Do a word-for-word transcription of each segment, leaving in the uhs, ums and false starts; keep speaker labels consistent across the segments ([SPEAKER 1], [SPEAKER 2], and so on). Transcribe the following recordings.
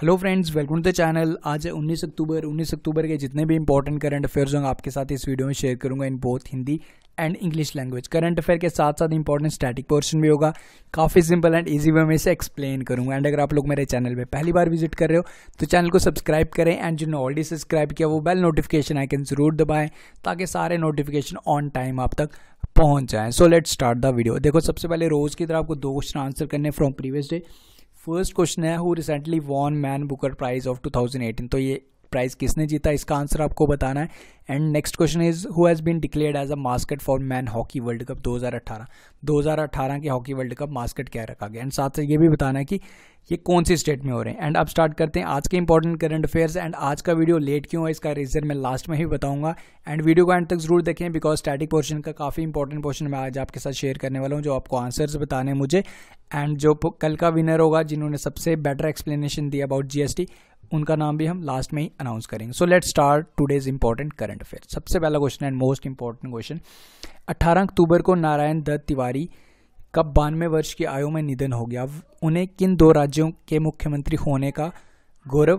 [SPEAKER 1] Hello friends, welcome to the channel. आज है उन्नीस अक्टूबर। उन्नीस अक्टूबर के जितने भी इंपॉर्टेंट करंट अफेयर्स होंगे आपके साथ इस वीडियो में शेयर करूंगा in both Hindi and English language. Current affair के साथ साथ इंपॉर्टेंट स्टैटिक पोर्शन भी होगा। काफ़ी सिंपल एंड इजी वे में इसे एक्सप्लेन करूंगा। एंड अगर आप लोग मेरे चैनल पे पहली बार विजिट कर रहे हो तो चैनल को सब्सक्राइब करें एंड जिन्होंने ऑलरेडी सब्सक्राइब किया वो बेल नोटिफिकेशन आइकन जरूर दबाएं ताकि सारे नोटिफिकेशन ऑन टाइम आप तक पहुंच जाएं। So let's start the video. देखो, सबसे पहले रोज की तरह आपको दो क्वेश्चन आंसर करने from previous day. First question है, who recently won Man Booker Prize of two thousand eighteen. तो ये प्राइज किसने जीता, इसका आंसर आपको बताना है। And next question is, who has been declared as a mascot for men hockey World Cup दो हज़ार अठारह। दो हज़ार अठारह के हॉकी वर्ल्ड कप मास्कट क्या रखा गया। एंड साथ से ये भी बताना है कि ये कौन सी स्टेट में हो रहे हैं। एंड अब स्टार्ट करते हैं आज के इंपॉर्टेंट करंट अफेयर्स। एंड आज का वीडियो लेट क्यों है इसका रीजन मैं लास्ट में ही बताऊंगा। एंड वीडियो को एंड तक जरूर देखें बिकॉज स्टैटिक पोर्शन का काफी इंपॉर्टेंट पोर्शन मैं आज आपके साथ शेयर करने वाला हूँ जो आपको आंसर्स बताने हैं मुझे। एंड जो कल का विनर होगा जिन्होंने सबसे बेटर एक्सप्लेनेशन दिया अबाउट जीएसटी, उनका नाम भी हम लास्ट में ही अनाउंस करेंगे। So let's start today's important current affair. सबसे पहला question and most important question, अठारह अक्टूबर को नारायण दत्त तिवारी का बानवे वर्ष की आयु में निधन हो गया। उन्हें किन दो राज्यों के मुख्यमंत्री होने का गौरव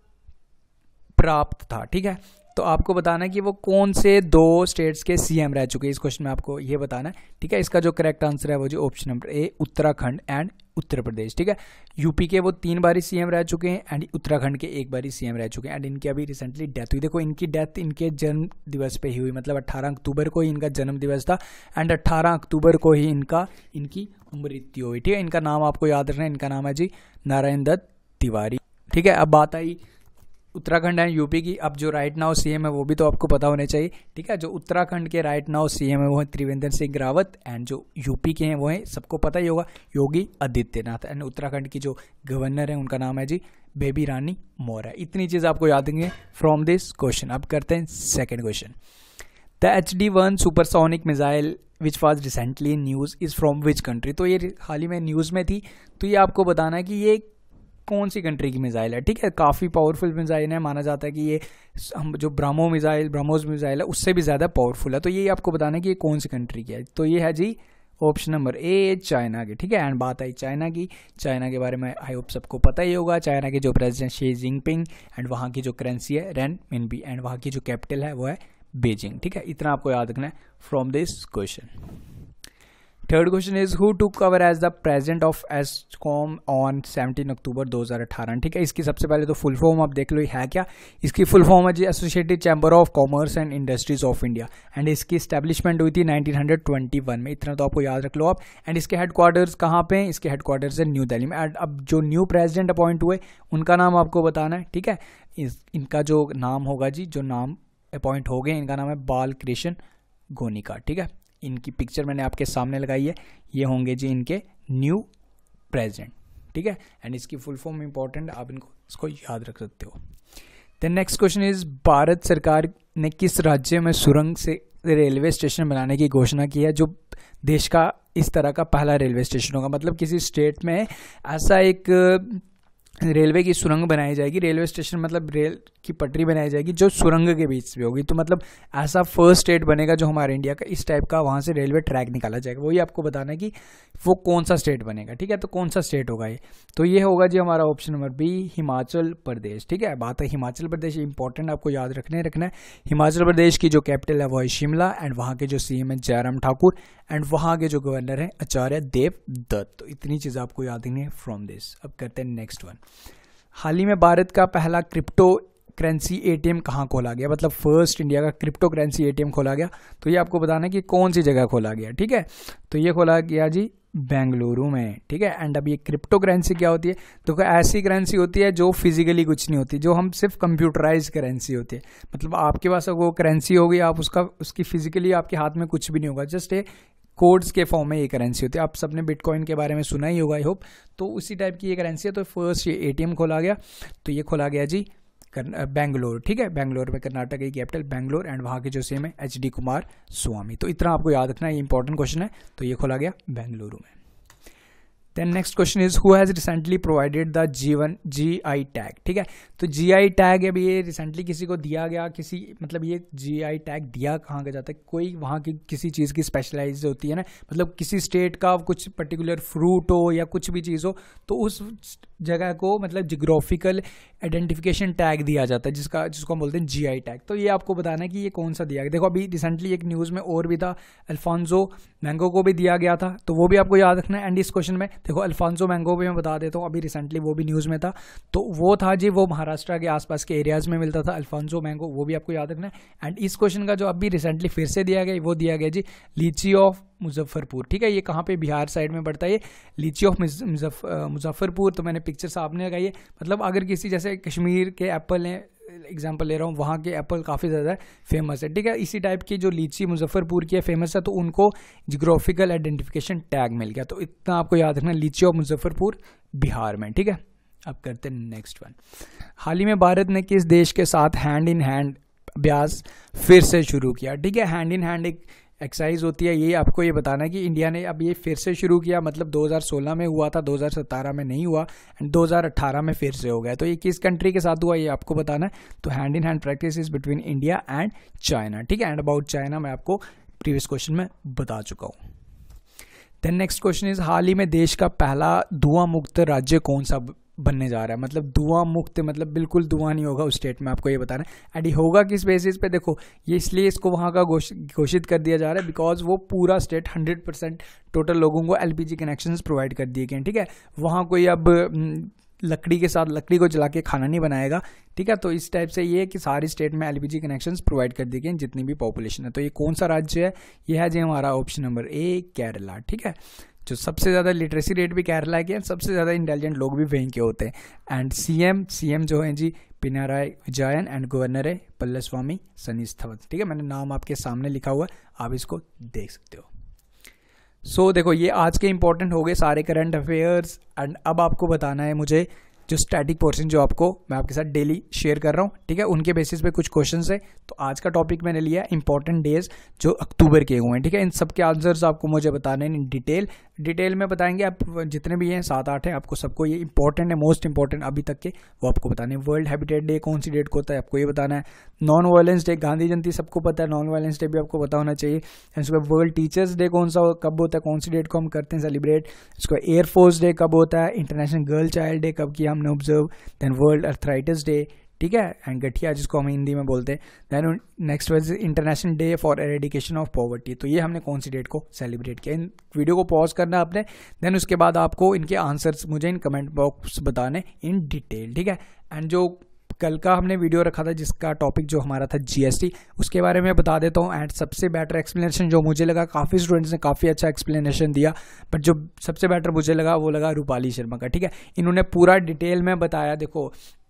[SPEAKER 1] प्राप्त था। ठीक है, तो आपको बताना है कि वो कौन से दो स्टेट्स के सीएम रह चुके हैं। इस क्वेश्चन में आपको ये बताना है। ठीक है, इसका जो करेक्ट आंसर है वो जो option number A Uttarakhand and Uttar Pradesh. ठीक है, यूपी के वो तीन बारी सीएम रह चुके हैं एंड उत्तराखंड के एक बारी सीएम रह चुके हैं। एंड इनकी अभी रिसेंटली डेथ हुई। देखो, इनकी डेथ इनके जन्म दिवस पे ही हुई, मतलब अट्ठारह अक्टूबर को ही इनका जन्म दिवस था एंड अट्ठारह अक्टूबर को ही इनका इनकी मृत्यु हुई। ठीक है, इनका नाम आपको याद रखना है। इनका नाम है जी नारायण दत्त तिवारी। ठीक है, अब बात आई उत्तराखंड एंड यूपी की। अब जो राइट नाउ सीएम है वो भी तो आपको पता होने चाहिए। ठीक है, जो उत्तराखंड के राइट नाउ सीएम है वो है त्रिवेंद्र सिंह रावत एंड जो यूपी के हैं वो है, सबको पता ही होगा, योगी आदित्यनाथ। एंड उत्तराखंड की जो गवर्नर है उनका नाम है जी बेबी रानी मौर्य। इतनी चीज आपको याद रखेंगे फ्रॉम दिस क्वेश्चन। अब करते हैं second question. The H D one supersonic missile which was recently in news is from which country. तो ये हाल ही में न्यूज में थी। तो ये आपको बताना है कि ये कौन सी कंट्री की मिसाइल है। ठीक है, काफ़ी पावरफुल मिसाइल है। माना जाता है कि ये हम जो ब्रह्मो मिसाइल ब्रह्मोस मिसाइल है उससे भी ज़्यादा पावरफुल है। तो ये आपको बताना है कि ये कौन सी कंट्री की है। तो ये है जी ऑप्शन नंबर ए चाइना की। ठीक है, एंड बात आई चाइना की। चाइना के बारे में आई होप सबको पता ही होगा। चाइना के जो प्रेसिडेंट शी जिनपिंग एंड वहाँ की जो करेंसी है रेन मिनबी एंड वहाँ की जो कैपिटल है वो है बीजिंग। ठीक है, इतना आपको याद रखना है from this question. Third question is, who took over as the president of ASSOCHAM on seventeen October दो हज़ार अठारह। ठीक है, इसकी सबसे पहले तो फुल फॉर्म आप देख लो ये है क्या। इसकी फुल फॉर्म है जी associated chamber of commerce and industries of India and इसकी स्टैब्लिशमेंट हुई थी नाइनटीन ट्वेंटी वन में। इतना तो आपको याद रख लो आप। एंड इसके हेडक्वार्टर्स कहाँ पे हैं, इसके हेडक्वार्टर्स है न्यू दिल्ली में। एंड अब जो न्यू प्रेसिडेंट अपॉइंट हुए उनका नाम आपको बताना है। ठीक है, इस इनका जो नाम होगा जी, जो नाम अपॉइंट हो गए इनका नाम है बाल कृष्ण गोनिका। ठीक है, इनकी पिक्चर मैंने आपके सामने लगाई है। ये होंगे जी इनके न्यू प्रेसिडेंट। ठीक है, एंड इसकी फुल फॉर्म इंपॉर्टेंट, आप इनको इसको याद रख सकते हो। Then next question is, Bharat सरकार ने किस राज्य में सुरंग से रेलवे स्टेशन बनाने की घोषणा की है जो देश का इस तरह का पहला रेलवे स्टेशन होगा। मतलब किसी स्टेट में ऐसा एक रेलवे की सुरंग बनाई जाएगी। रेलवे स्टेशन मतलब रेल की पटरी बनाई जाएगी जो सुरंग के बीच में होगी। तो मतलब ऐसा फर्स्ट स्टेट बनेगा जो हमारे इंडिया का इस टाइप का वहाँ से रेलवे ट्रैक निकाला जाएगा। वही आपको बताना है कि वो कौन सा स्टेट बनेगा। ठीक है, तो कौन सा स्टेट होगा ये। तो ये होगा जी हमारा option number B Himachal Pradesh. ठीक है, बात है हिमाचल प्रदेश, इंपॉर्टेंट आपको याद रखने रखना है। हिमाचल प्रदेश की जो कैपिटल है वो है शिमला एंड वहाँ के जो सीएम है जयराम ठाकुर एंड वहाँ के जो गवर्नर है आचार्य देव दत्त। तो इतनी चीज़ आपको याद रखनी है फ्रॉम दिस। अब करते हैं नेक्स्ट वन। हाल ही में भारत का पहला क्रिप्टो करेंसी एटीएम कहाँ खोला गया, मतलब फर्स्ट इंडिया का क्रिप्टो करेंसी एटीएम खोला गया। तो ये आपको बताना है कि कौन सी जगह खोला गया। ठीक है, तो ये खोला गया जी बेंगलुरु में। ठीक है, एंड अब ये क्रिप्टो करेंसी क्या होती है, तो ऐसी करेंसी होती है जो फिजिकली कुछ नहीं होती, जो हम सिर्फ कंप्यूटराइज करेंसी होती है। मतलब आपके पास वो करेंसी होगी, आप उसका उसकी फिजिकली आपके हाथ में कुछ भी नहीं होगा, जस्ट ए कोड्स के फॉर्म में ये करेंसी होती है। आप सबने बिटकॉइन के बारे में सुना ही होगा आई होप। तो उसी टाइप की ये करेंसी है। तो फर्स्ट ये एटीएम खोला गया। तो ये खोला गया जी बेंगलोर। ठीक है, बेंगलोर में कर्नाटक की कैपिटल बेंगलोर एंड वहाँ के जो सीएम है एच डी कुमार स्वामी। तो इतना आपको याद रखना है, ये इंपॉर्टेंट क्वेश्चन है। तो ये खोला गया बेंगलुरु में। Then next question is who has recently provided the Jeevan G I tag, ठीक है। तो जी आई टैग है अभी ये रिसेंटली किसी को दिया गया, किसी मतलब ये जी आई टैग दिया कहाँ का जाता है, कोई वहाँ की किसी चीज़ की स्पेशलाइज होती है ना, मतलब किसी स्टेट का कुछ पर्टिकुलर फ्रूट हो या कुछ भी चीज़ हो तो उस जगह को मतलब जियोग्राफिकल आइडेंटिफिकेशन टैग दिया जाता है जिसका जिसको हम बोलते हैं जी आई टैग। तो ये आपको बताना है कि ये कौन सा दिया गया। देखो अभी रिसेंटली एक न्यूज़ में और भी था, अल्फांसो मैंगो को भी दिया गया था, तो वो भी आपको याद रखना है। एंड इस क्वेश्चन में देखो अल्फांसो मैंगो भी मैं बता देता हूँ, अभी रिसेंटली वो भी न्यूज़ में था, तो वो था जी वो महाराष्ट्र के आसपास के एरियाज़ में मिलता था अल्फांसो मैंगो, वो भी आपको याद रखना है। एंड इस क्वेश्चन का जो अभी रिसेंटली फिर से दिया गया वो दिया गया जी लीची ऑफ मुजफ्फरपुर, ठीक है। ये कहाँ पे, बिहार साइड में पड़ता है ये लीची ऑफ मुजफ्फरपुर। तो मैंने पिक्चर सामने लगाई है, मतलब अगर किसी जैसे कश्मीर के एप्पल हैं एग्जाम्पल ले रहा हूँ, वहाँ के एप्पल काफ़ी ज़्यादा फेमस है, ठीक है। इसी टाइप की जो लीची मुजफ्फरपुर की है फेमस है, तो उनको जियोग्राफिकल आइडेंटिफिकेशन टैग मिल गया। तो इतना आपको याद रखना, लीची ऑफ मुजफ्फरपुर बिहार में, ठीक है। अब करते हैं नेक्स्ट वन। हाल ही में भारत ने किस देश के साथ हैंड इन हैंड अभ्यास फिर से शुरू किया, ठीक है। हैंड इन हैंड एक एक्सरसाइज होती है, ये आपको ये बताना है कि इंडिया ने अब ये फिर से शुरू किया, मतलब दो हज़ार सोलह में हुआ था, दो हज़ार सत्रह में नहीं हुआ एंड दो हज़ार अठारह में फिर से हो गया। तो ये किस कंट्री के साथ हुआ ये आपको बताना है। तो hand in hand practice is between India and China, ठीक है। एंड अबाउट चाइना मैं आपको प्रीवियस क्वेश्चन में बता चुका हूँ। देन नेक्स्ट क्वेश्चन इज हाल ही में देश का पहला धुआं मुक्त राज्य कौन सा बनने जा रहा है, मतलब धुआं मुक्त मतलब बिल्कुल धुआं नहीं होगा उस स्टेट में, आपको ये बताना है। एंड ये होगा किस बेसिस पे, देखो ये इसलिए इसको वहाँ का घोषित कर दिया जा रहा है बिकॉज वो पूरा स्टेट हंड्रेड परसेंट टोटल लोगों को एलपीजी कनेक्शंस प्रोवाइड कर दिए गए, ठीक है। वहाँ कोई अब लकड़ी के साथ लकड़ी को जला के खाना नहीं बनाएगा, ठीक है। तो इस टाइप से ये कि सारी स्टेट में एलपीजी कनेक्शंस प्रोवाइड कर दिए गए जितनी भी पॉपुलेशन है। तो ये कौन सा राज्य है, ये है जी हमारा ऑप्शन नंबर ए केरला, ठीक है। जो सबसे ज़्यादा लिटरेसी रेट भी केरला के, सबसे ज़्यादा इंटेलिजेंट लोग भी वहीं के होते हैं। एंड सीएम सीएम जो है जी पिनाराई विजयन एंड गवर्नर है पल्लस्वामी सनीस्थवन, ठीक है। मैंने नाम आपके सामने लिखा हुआ है, आप इसको देख सकते हो। सो so, देखो ये आज के इंपॉर्टेंट हो गए सारे करंट अफेयर्स। एंड अब आपको बताना है मुझे जो स्टैटिक पोर्शन जो आपको मैं आपके साथ डेली शेयर कर रहा हूँ, ठीक है, उनके बेसिस पे कुछ क्वेश्चंस है। तो आज का टॉपिक मैंने लिया इंपॉर्टेंट डेज जो अक्टूबर के हुए हैं, ठीक है। इन सब के आंसर्स आपको मुझे बताने हैं इन डिटेल डिटेल में बताएंगे, आप जितने भी हैं सात आठ हैं आपको सबको ये इंपॉर्टेंट है, मोस्ट इंपॉर्टेंट अभी तक के वो आपको बताने हैं। वर्ल्ड हैबिटेट डे कौन सी डेट को होता है आपको ये बताना है। Non violence day, Gandhi Jayanti सबको पता है, नॉन वायलेंस डे भी आपको पता होना चाहिए। इसके बाद वर्ल्ड टीचर्स डे कौन सा कब होता है, कौन सी डेट को हम करते हैं सेलिब्रेट। इसको एयरफोर्स डे कब होता है, इंटरनेशनल गर्ल चाइल्ड डे कब किया हमने observe, then world arthritis day, ठीक है, एंड गठिया जिसको हम हिंदी में बोलते हैं। Then next was international day for eradication of poverty. तो ये हमने कौन सी डेट को सेलिब्रेट किया। इन वीडियो को पॉज करना आपने, देन उसके बाद आपको इनके आंसर्स मुझे इन कमेंट बॉक्स बताने इन डिटेल, ठीक है। एंड जो कल का हमने वीडियो रखा था जिसका टॉपिक जो हमारा था जीएसटी, उसके बारे में बता देता हूँ। एंड सबसे बेटर एक्सप्लेनेशन जो मुझे लगा, काफ़ी स्टूडेंट्स ने काफ़ी अच्छा एक्सप्लेनेशन दिया, बट जो सबसे बेटर मुझे लगा वो लगा रूपाली शर्मा का, ठीक है। इन्होंने पूरा डिटेल में बताया। देखो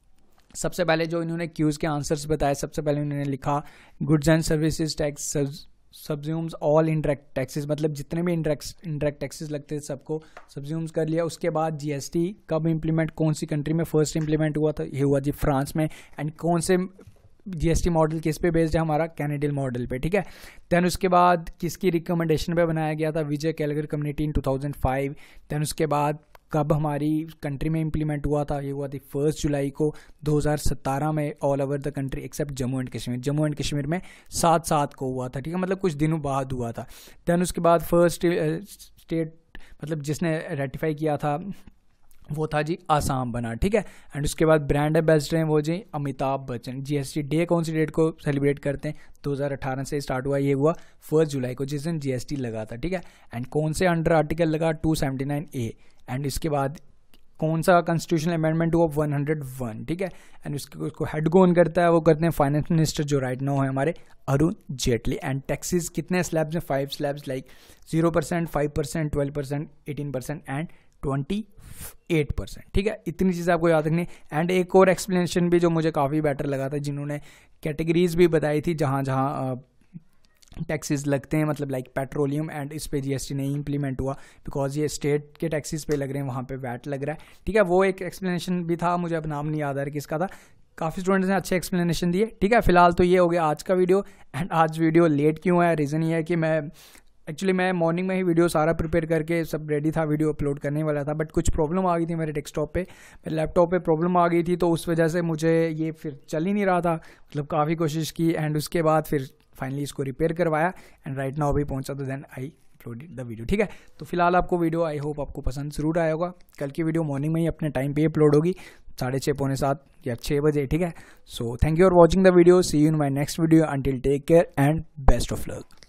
[SPEAKER 1] सबसे पहले जो इन्होंने क्यूज़ के आंसर्स बताए, सबसे पहले इन्होंने लिखा goods and services tax subsumes all indirect taxes, मतलब जितने भी इंडायरेक्ट इंडायरेक्ट टैक्सेस लगते हैं सबको सब्ज्यूम्स कर लिया। उसके बाद जीएसटी कब इंप्लीमेंट, कौन सी कंट्री में फर्स्ट इंप्लीमेंट हुआ था, ये हुआ जी फ्रांस में। एंड कौन से जीएसटी मॉडल किस पे बेस्ड है, हमारा कैनेडियन मॉडल पे, ठीक है। देन उसके बाद किसकी रिकमेंडेशन पे बनाया गया था, Vijay Kelkar community in two thousand five. Then उसके बाद कब हमारी कंट्री में इंप्लीमेंट हुआ था, ये हुआ थी फर्स्ट जुलाई को दो हज़ार सत्रह में all over the country except Jammu and Kashmir. Jammu and Kashmir में सात सात को हुआ था, ठीक है, मतलब कुछ दिनों बाद हुआ था। देन उसके बाद फर्स्ट स्टेट मतलब जिसने रेटिफाई किया था वो था जी आसाम बना, ठीक है। एंड उसके बाद ब्रांड एम्बेसडर हैं वो जी अमिताभ बच्चन। जीएसटी डे कौन सी डेट को सेलिब्रेट करते हैं, दो हज़ार अठारह से स्टार्ट हुआ, ये हुआ फर्स्ट जुलाई को जिस दिन जीएसटी लगा था, ठीक है। एंड कौन से अंडर आर्टिकल लगा two seventy nine A. And इसके बाद कौन सा कॉन्स्टिट्यूशनल अमेंडमेंट हुआ वन हंड्रेड वन, ठीक है। एंड उसको उसको हेड कौन करता है, वो करते हैं फाइनेंस मिनिस्टर जो राइट नाउ है हमारे अरुण जेटली। एंड टैक्सेस कितने स्लैब्स हैं, five slabs, like zero percent, five percent, twelve percent, eighteen percent and twenty eight percent, ठीक है। इतनी चीज़ें आपको याद रखनी। एंड एक और एक्सप्लेनेशन भी जो मुझे काफ़ी बेटर लगा था, जिन्होंने कैटेगरीज भी बताई थी जहाँ जहाँ टैक्सेस लगते हैं, मतलब लाइक पेट्रोलियम एंड इस पे जीएसटी नहीं इंप्लीमेंट हुआ बिकॉज ये स्टेट के टैक्सेस पे लग रहे हैं, वहाँ पे वैट लग रहा है, ठीक है। वो एक एक्सप्लेनेशन भी था, मुझे अब नाम नहीं याद आ रहा किसका था। काफ़ी स्टूडेंट्स ने अच्छे एक्सप्लेनेशन दिए, ठीक है। फिलहाल तो ये हो गया आज का वीडियो। एंड आज वीडियो लेट क्यों है, रीज़न ये है कि मैं एक्चुअली मैं मॉर्निंग में ही वीडियो सारा प्रिपेयर करके सब रेडी था, वीडियो अपलोड करने वाला था, बट कुछ प्रॉब्लम आ गई थी मेरे डेस्कटॉप पे, मेरे लैपटॉप पे प्रॉब्लम आ गई थी, तो उस वजह से मुझे ये फिर चल ही नहीं रहा था। मतलब काफ़ी कोशिश की एंड उसके बाद फिर फाइनली इसको रिपेयर करवाया एंड राइट नाउ अभी पहुंचा, तो then I uploaded the video. ठीक है, तो फिलहाल आपको वीडियो आई होप आपको पसंद जरूर आया होगा। कल की वीडियो मॉर्निंग में ही अपने टाइम पे अपलोड होगी, साढ़े छः पौने सात या छः बजे। ठीक है, so thank you for watching the video, see you in my next video, until take care and best of luck.